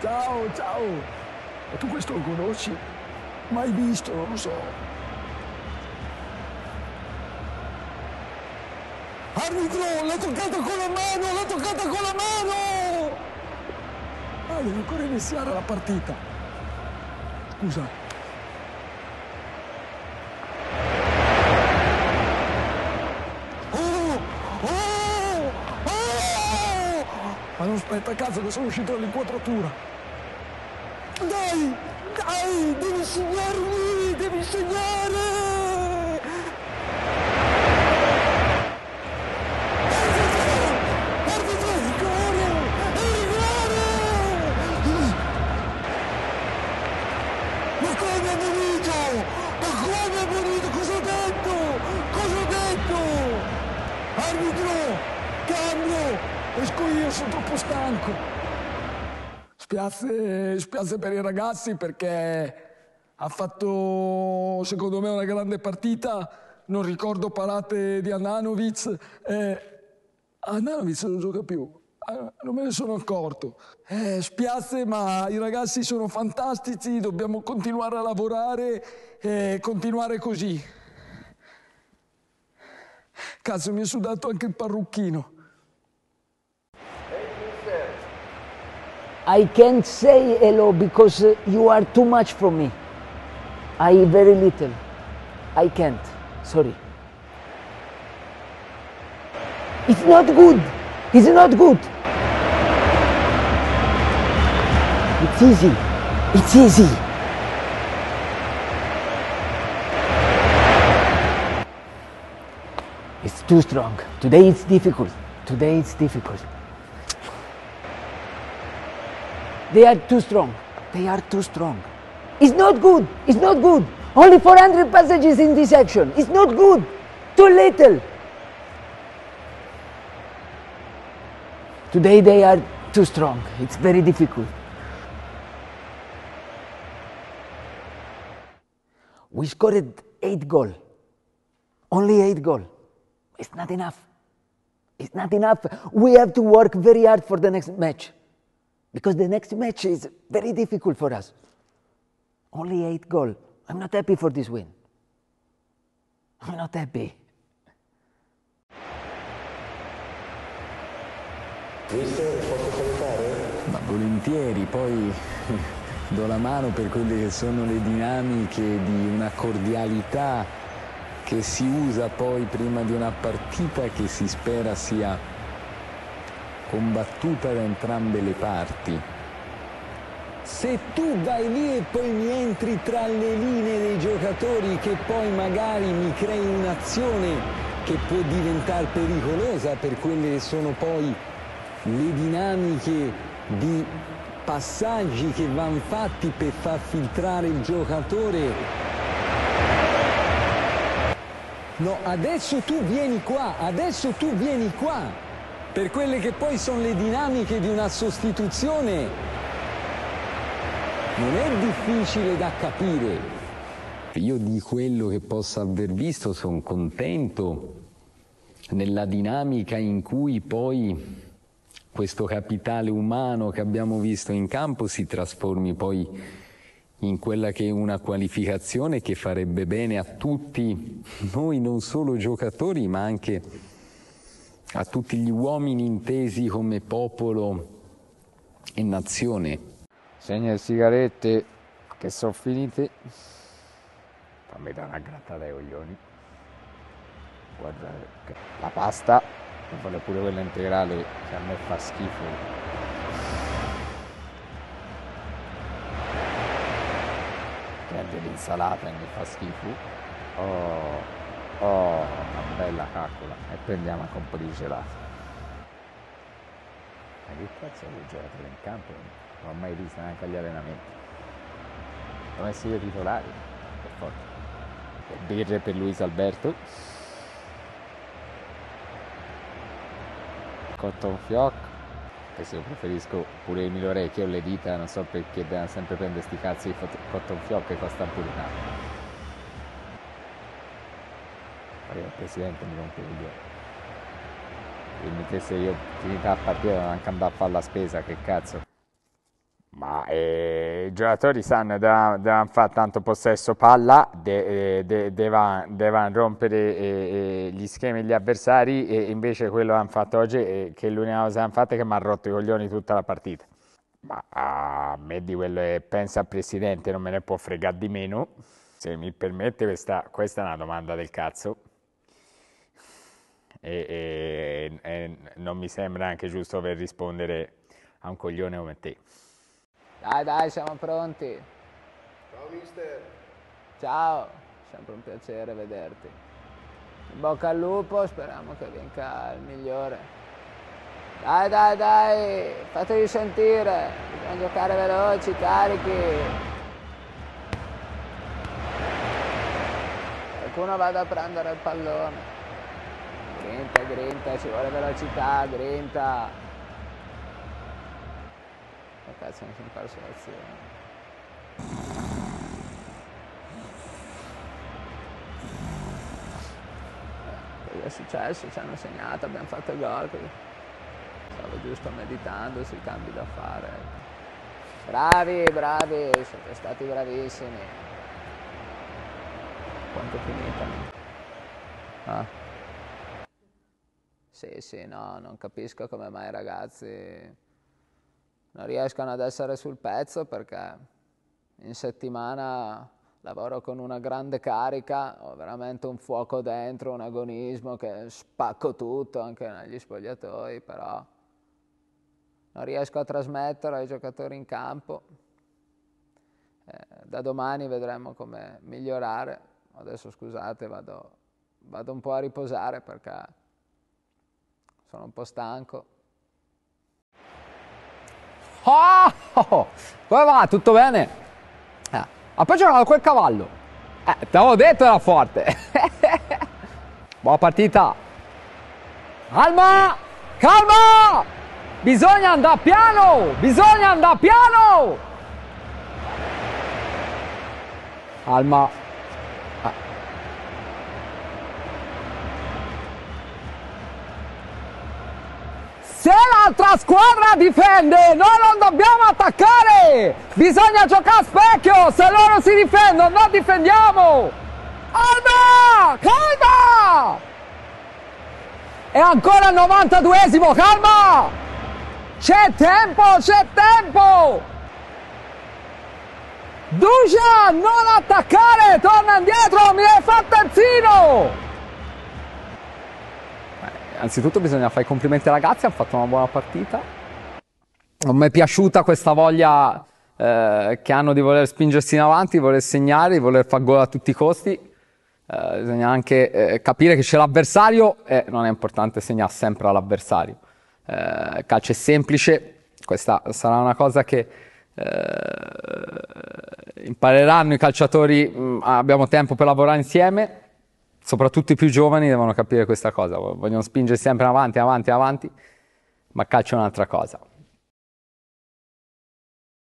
Ciao, ciao. Ma tu questo lo conosci? Mai visto, non lo so. Arbitro, l'ha toccata con la mano, l'ha toccata con la mano! Ah, deve ancora iniziare la partita. Scusa. Ma non aspetta, cazzo, che sono uscito dall'inquadratura. Dai, dai, devi segnarmi, devi segnare! Arbitro, è rigore! È rigore! Ma come è bonito! Ma come è bonito! Cosa ho detto? Cosa ho detto? Arbitro, cambio! Esco io, sono troppo stanco. Spiace per i ragazzi perché ha fatto, secondo me, una grande partita. Non ricordo parate di Handanovic. Handanovic non gioca più. Non me ne sono accorto. Spiace, ma i ragazzi sono fantastici. Dobbiamo continuare a lavorare e continuare così. Cazzo, mi è sudato anche il parrucchino. I can't say hello because you are too much for me. I very little. I can't. Sorry. It's not good. It's not good. It's easy. It's easy. It's too strong. Today it's difficult. Today it's difficult. They are too strong. They are too strong. It's not good. It's not good. Only 400 passages in this section. It's not good. Too little. Today they are too strong. It's very difficult. We scored 8 goals. Only 8 goals. It's not enough. It's not enough. We have to work very hard for the next match. Because the next match is very difficult for us. Only 8 goals. I'm not happy for this win. I'm not happy. Mister, posso salutare? Ma volentieri, poi do la mano per quelle che sono le dinamiche di una cordialità che si usa poi prima di una partita che si spera sia combattuta da entrambe le parti. Se tu vai lì e poi mi entri tra le linee dei giocatori che poi magari mi crei un'azione che può diventare pericolosa per quelle che sono poi le dinamiche di passaggi che vanno fatti per far filtrare il giocatore. No, adesso tu vieni qua, adesso tu vieni qua. Per quelle che poi sono le dinamiche di una sostituzione, non è difficile da capire. Io di quello che posso aver visto sono contento nella dinamica in cui poi questo capitale umano che abbiamo visto in campo si trasformi poi in quella che è una qualificazione che farebbe bene a tutti noi, non solo giocatori, ma anche a tutti gli uomini intesi come popolo e nazione. Segna le sigarette che sono finite. Fammi dare una grattata ai coglioni. Guarda la pasta, e voglio pure quella integrale che a me fa schifo. Prendi l'insalata e mi fa schifo. Oh, una bella caccola. E prendiamo anche un po' di gelato. Ma che cazzo è il giocatore in campo? Non l'ho mai visto neanche agli allenamenti. Devono essere titolari, per forza. Birre per Luis Alberto. Cotton Fioc. Che se io preferisco pure il mio orecchio o le dita, non so perché devono sempre prendere sti cazzi di Cotton Fioc che costa pure tanto. Il presidente mi rompe il coglione. Mi mettesse io finita la partita, devo anche andare a fare la spesa, che cazzo. Ma i giocatori sanno devono fare tanto possesso palla, devono rompere gli schemi degli avversari, e invece quello che hanno fatto oggi, che l'unica cosa che hanno fatto è che mi ha rotto i coglioni tutta la partita. Ma a me di quello che pensa il presidente non me ne può fregare di meno. Se mi permette, questa è una domanda del cazzo. E non mi sembra anche giusto per rispondere a un coglione come te. Dai, siamo pronti. Ciao mister. Ciao, sempre un piacere vederti. In bocca al lupo, speriamo che vinca il migliore. Dai, fatevi sentire, bisogna giocare veloci, carichi. Qualcuno vada a prendere il pallone. Grinta, ci vuole velocità, grinta. Oh cazzo, mi sono perso l'azione. Cosa è successo? Ci hanno segnato, abbiamo fatto il gol. Stavo giusto meditando sui cambi da fare. Bravi, siete stati bravissimi. Quanto è finita? Ah. Sì, no, non capisco come mai i ragazzi non riescano ad essere sul pezzo, perché in settimana lavoro con una grande carica, ho veramente un fuoco dentro, un agonismo che spacco tutto anche negli spogliatoi, però non riesco a trasmetterlo ai giocatori in campo. Da domani vedremo come migliorare. Adesso scusate, vado un po' a riposare perché sono un po' stanco. Oh, come va? Tutto bene? Ha poi giocato quel cavallo. Te l'avevo detto, era forte. Buona partita. Calma! Bisogna andare piano! Calma. Se l'altra squadra difende, noi non dobbiamo attaccare! Bisogna giocare a specchio! Se loro si difendono, non difendiamo! Calma! E ancora il 92esimo, calma! C'è tempo! Dusan, non attaccare! Torna indietro, mi hai fatto terzino! Anzitutto bisogna fare i complimenti ai ragazzi, hanno fatto una buona partita. Non mi è piaciuta questa voglia che hanno di voler spingersi in avanti, di voler segnare, di voler fare gol a tutti i costi. Bisogna anche capire che c'è l'avversario e non è importante segnare sempre all'avversario. Il calcio è semplice, questa sarà una cosa che impareranno i calciatori, abbiamo tempo per lavorare insieme. Soprattutto i più giovani devono capire questa cosa, vogliono spingere sempre avanti, ma il calcio è un'altra cosa.